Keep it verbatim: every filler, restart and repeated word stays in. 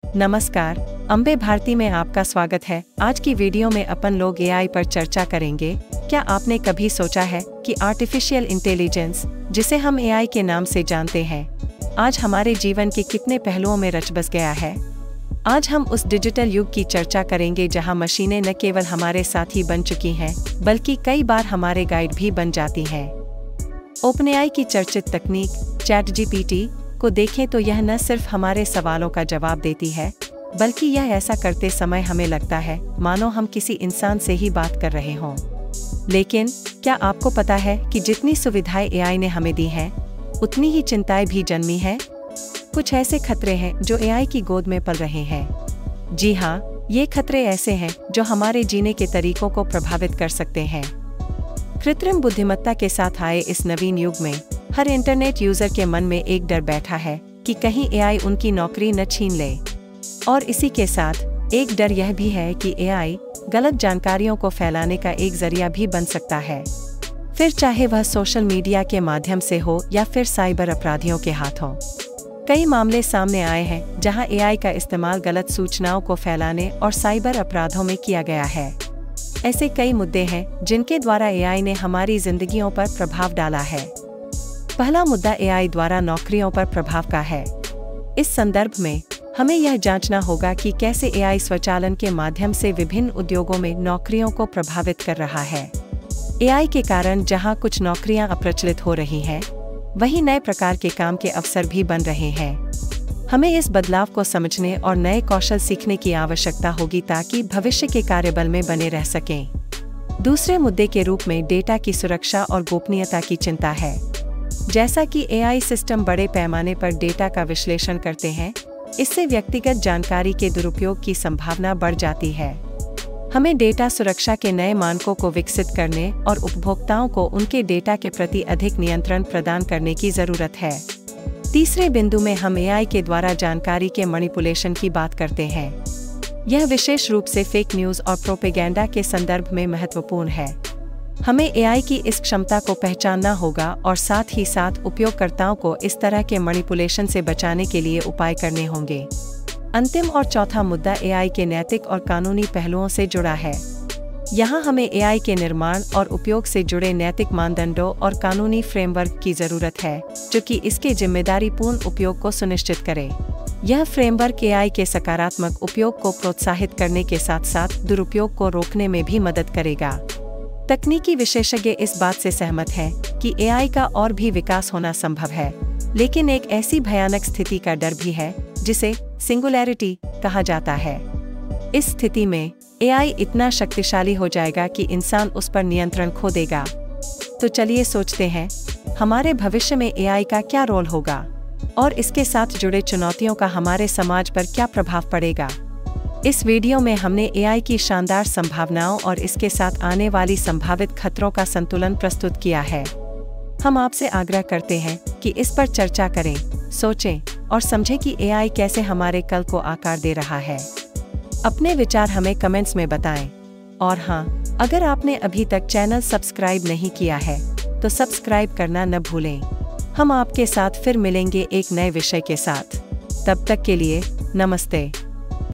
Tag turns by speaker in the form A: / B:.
A: नमस्कार, अम्बे भारती में आपका स्वागत है। आज की वीडियो में अपन लोग एआई पर चर्चा करेंगे। क्या आपने कभी सोचा है कि आर्टिफिशियल इंटेलिजेंस, जिसे हम एआई के नाम से जानते हैं, आज हमारे जीवन के कितने पहलुओं में रच बस गया है। आज हम उस डिजिटल युग की चर्चा करेंगे जहां मशीनें न केवल हमारे साथी बन चुकी हैं, बल्कि कई बार हमारे गाइड भी बन जाती हैं। ओपनएआई की चर्चित तकनीक चैट जीपीटी को देखें तो यह न सिर्फ हमारे सवालों का जवाब देती है, बल्कि यह ऐसा करते समय हमें लगता है मानो हम किसी इंसान से ही बात कर रहे हों। लेकिन क्या आपको पता है कि जितनी सुविधाएं एआई ने हमें दी हैं, उतनी ही चिंताएं भी जन्मी हैं। कुछ ऐसे खतरे हैं जो एआई की गोद में पल रहे हैं। जी हाँ, ये खतरे ऐसे हैं जो हमारे जीने के तरीकों को प्रभावित कर सकते हैं। कृत्रिम बुद्धिमत्ता के साथ आए इस नवीन युग में हर इंटरनेट यूजर के मन में एक डर बैठा है कि कहीं एआई उनकी नौकरी न छीन ले। और इसी के साथ एक डर यह भी है कि एआई गलत जानकारियों को फैलाने का एक जरिया भी बन सकता है, फिर चाहे वह सोशल मीडिया के माध्यम से हो या फिर साइबर अपराधियों के हाथों। कई मामले सामने आए हैं जहां एआई का इस्तेमाल गलत सूचनाओं को फैलाने और साइबर अपराधों में किया गया है। ऐसे कई मुद्दे हैं जिनके द्वारा एआई ने हमारी जिंदगियों पर प्रभाव डाला है। पहला मुद्दा एआई द्वारा नौकरियों पर प्रभाव का है। इस संदर्भ में हमें यह जांचना होगा कि कैसे एआई स्वचालन के माध्यम से विभिन्न उद्योगों में नौकरियों को प्रभावित कर रहा है। एआई के कारण जहां कुछ नौकरियां अप्रचलित हो रही हैं, वहीं नए प्रकार के काम के अवसर भी बन रहे हैं। हमें इस बदलाव को समझने और नए कौशल सीखने की आवश्यकता होगी ताकि भविष्य के कार्यबल में बने रह सकें। दूसरे मुद्दे के रूप में डेटा की सुरक्षा और गोपनीयता की चिंता है। जैसा कि एआई सिस्टम बड़े पैमाने पर डेटा का विश्लेषण करते हैं, इससे व्यक्तिगत जानकारी के दुरुपयोग की संभावना बढ़ जाती है। हमें डेटा सुरक्षा के नए मानकों को विकसित करने और उपभोक्ताओं को उनके डेटा के प्रति अधिक नियंत्रण प्रदान करने की जरूरत है। तीसरे बिंदु में हम एआई के द्वारा जानकारी के मैनिपुलेशन की बात करते हैं। यह विशेष रूप से फेक न्यूज़ और प्रोपेगेंडा के संदर्भ में महत्वपूर्ण है। हमें एआई की इस क्षमता को पहचानना होगा और साथ ही साथ उपयोगकर्ताओं को इस तरह के मैनिपुलेशन से बचाने के लिए उपाय करने होंगे। अंतिम और चौथा मुद्दा एआई के नैतिक और कानूनी पहलुओं से जुड़ा है। यहाँ हमें एआई के निर्माण और उपयोग से जुड़े नैतिक मानदंडों और कानूनी फ्रेमवर्क की जरूरत है, जो कि इसके जिम्मेदारीपूर्ण उपयोग को सुनिश्चित करे। यह फ्रेमवर्क एआई के सकारात्मक उपयोग को प्रोत्साहित करने के साथ साथ दुरुपयोग को रोकने में भी मदद करेगा। तकनीकी विशेषज्ञ इस बात से सहमत हैं कि एआई का और भी विकास होना संभव है, लेकिन एक ऐसी भयानक स्थिति का डर भी है जिसे सिंगुलैरिटी कहा जाता है। इस स्थिति में एआई इतना शक्तिशाली हो जाएगा कि इंसान उस पर नियंत्रण खो देगा। तो चलिए सोचते हैं, हमारे भविष्य में एआई का क्या रोल होगा और इसके साथ जुड़े चुनौतियों का हमारे समाज पर क्या प्रभाव पड़ेगा। इस वीडियो में हमने एआई की शानदार संभावनाओं और इसके साथ आने वाली संभावित खतरों का संतुलन प्रस्तुत किया है। हम आपसे आग्रह करते हैं कि इस पर चर्चा करें, सोचें और समझें कि एआई कैसे हमारे कल को आकार दे रहा है। अपने विचार हमें कमेंट्स में बताएं। और हाँ, अगर आपने अभी तक चैनल सब्सक्राइब नहीं किया है तो सब्सक्राइब करना न भूलें। हम आपके साथ फिर मिलेंगे एक नए विषय के साथ। तब तक के लिए नमस्ते।